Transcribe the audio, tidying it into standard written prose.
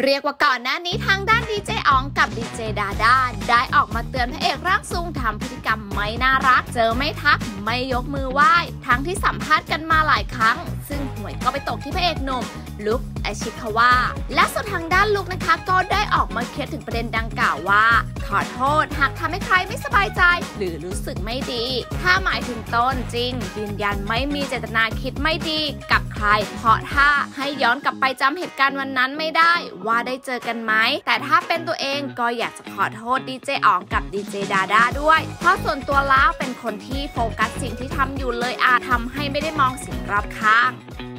เรียกว่าก่อนหน้านี้ทางด้านดีเจอ๋องกับดีเจดาด้าได้ออกมาเตือนพระเอกร่างทรงทำพฤติกรรมไม่น่ารักเจอไม่ทักไม่ยกมือไหว้ทั้งที่สัมภาษณ์กันมาหลายครั้งซึ่งหวยก็ไปตกที่พระเอกหนุ่มลุคอาชิคาวะและส่วนทางด้านลุคนะคะก็ได้ออกมาเคลียร์ถึงประเด็นดังกล่าวว่าขอโทษหากทำให้ใครไม่สบายใจหรือรู้สึกไม่ดีถ้าหมายถึงตนจริงยืนยันไม่มีเจตนาคิดไม่ดีกับใครเพราะถ้าให้ย้อนกลับไปจำเหตุการณ์วันนั้นไม่ได้ว่าได้เจอกันไหมแต่ถ้าเป็นตัวเองก็อยากจะขอโทษดีเจอ๋องกับดีเจดาด้าด้วยเพราะส่วนตัวแล้วเป็นคนที่โฟกัสสิ่งที่ทำอยู่เลยอาจทำให้ไม่ได้มองสิ่งรอบข้าง